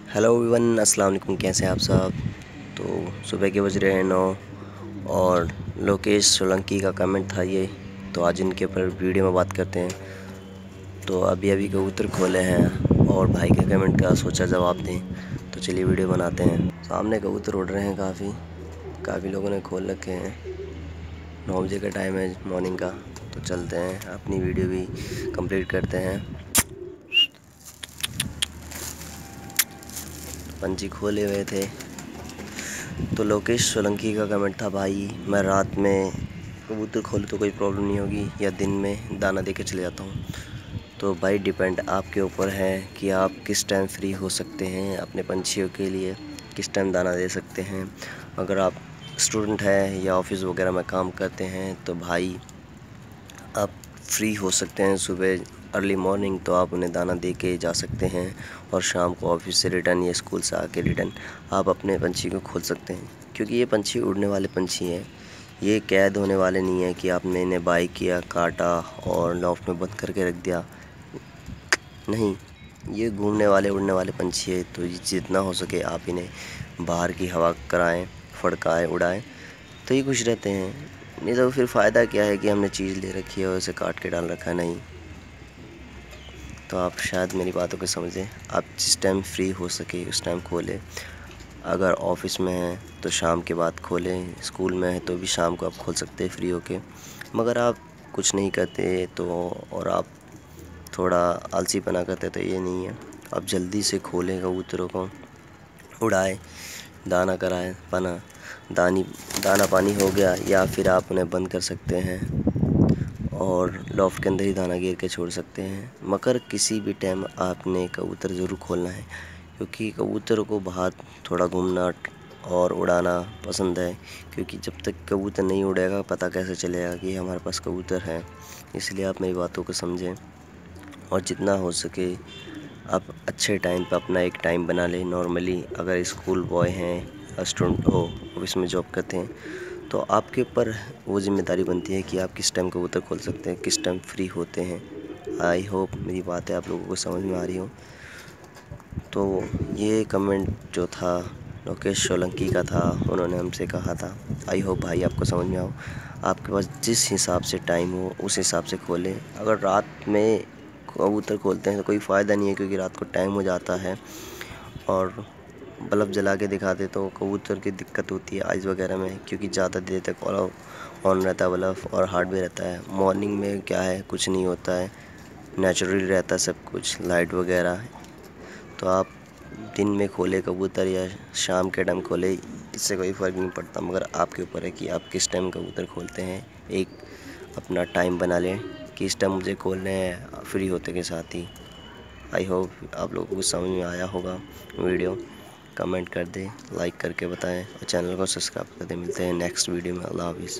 Hello everyone, अस्सलाम वालेकुम। कैसे हैं आप सब। तो सुबह के बज रहे हैं 9 और लोकेश सोलंकी का कमेंट था ये। तो आज इनके ऊपर वीडियो में बात करते हैं। तो अभी अभी कबूतर खोले हैं और भाई के कमेंट का सोचा जवाब दें। तो चलिए वीडियो बनाते हैं। सामने कबूतर उड़ रहे हैं, काफ़ी लोगों ने खोल रखे हैं। 9 बजे का टाइम है मॉर्निंग का। तो चलते हैं, अपनी वीडियो भी कंप्लीट करते हैं। पंछी खोले हुए थे। तो लोकेश सोलंकी का कमेंट था, भाई मैं रात में कबूतर खोलूँ तो कोई प्रॉब्लम नहीं होगी या दिन में दाना दे के चले जाता हूँ। तो भाई डिपेंड आपके ऊपर है कि आप किस टाइम फ्री हो सकते हैं अपने पंछियों के लिए, किस टाइम दाना दे सकते हैं। अगर आप स्टूडेंट हैं या ऑफिस वगैरह में काम करते हैं तो भाई आप फ्री हो सकते हैं सुबह अर्ली मॉर्निंग, तो आप उन्हें दाना दे के जा सकते हैं और शाम को ऑफिस से रिटर्न या स्कूल से आके रिटर्न आप अपने पंछी को खोल सकते हैं। क्योंकि ये पंछी उड़ने वाले पंछी हैं, ये कैद होने वाले नहीं हैं कि आपने इन्हें बाई किया, काटा और लॉफ्ट में बंद करके रख दिया। नहीं, ये घूमने वाले उड़ने वाले पंछी है। तो जितना हो सके आप इन्हें बाहर की हवा कराएं, फड़काएं, उड़ाएं तो ये खुश रहते हैं। नहीं तो फिर फ़ायदा क्या है कि हमने चीज़ ले रखी है और उसे काट के डाल रखा है। नहीं, तो आप शायद मेरी बातों को समझें। आप जिस टाइम फ्री हो सके उस टाइम खोलें। अगर ऑफिस में हैं तो शाम के बाद खोलें, स्कूल में है तो भी शाम को आप खोल सकते हैं फ्री होके। मगर आप कुछ नहीं करते तो और आप थोड़ा आलसीपना करते तो ये नहीं है। आप जल्दी से खोलें कबूतरों को, उड़ाएं, दाना कराएं, दाना पानी हो गया या फिर आप उन्हें बंद कर सकते हैं और लॉफ्ट के अंदर ही दाना गिर के छोड़ सकते हैं। मगर किसी भी टाइम आपने कबूतर ज़रूर खोलना है, क्योंकि कबूतरों को बाहर थोड़ा घूमना और उड़ाना पसंद है। क्योंकि जब तक कबूतर नहीं उड़ेगा पता कैसे चलेगा कि हमारे पास कबूतर है। इसलिए आप मेरी बातों को समझें और जितना हो सके आप अच्छे टाइम पर अपना एक टाइम बना लें। नॉर्मली अगर स्कूल बॉय हैं, स्टूडेंट हो, ऑफिस में जॉब करते हैं तो आपके ऊपर वो ज़िम्मेदारी बनती है कि आप किस टाइम कबूतर खोल सकते हैं, किस टाइम फ्री होते हैं। आई होप मेरी बातें आप लोगों को समझ में आ रही हो। तो ये कमेंट जो था लोकेश सोलंकी का था, उन्होंने हमसे कहा था। आई होप भाई आपको समझ में आओ। आपके पास जिस हिसाब से टाइम हो उस हिसाब से खोलें। अगर रात में कबूतर खोलते हैं तो कोई फ़ायदा नहीं है, क्योंकि रात को टाइम हो जाता है और बल्ब जला के दिखाते तो कबूतर की दिक्कत होती है आइज़ वगैरह में, क्योंकि ज़्यादा देर तक ऑन रहता है बल्ब और हार्ड भी रहता है। मॉर्निंग में क्या है, कुछ नहीं होता है, नेचुरली रहता है सब कुछ, लाइट वगैरह। तो आप दिन में खोले कबूतर या शाम के टाइम खोले, इससे कोई फ़र्क नहीं पड़ता। मगर आपके ऊपर है कि आप किस टाइम कबूतर खोलते हैं। एक अपना टाइम बना लें कि इस टाइम मुझे खोलने हैं फ्री होते के साथ ही। आई होप आप लोगों को समझ में आया होगा वीडियो। कमेंट कर दें, लाइक करके बताएं और चैनल को सब्सक्राइब कर दें। मिलते हैं नेक्स्ट वीडियो में। अल्लाह हाफ़िज़।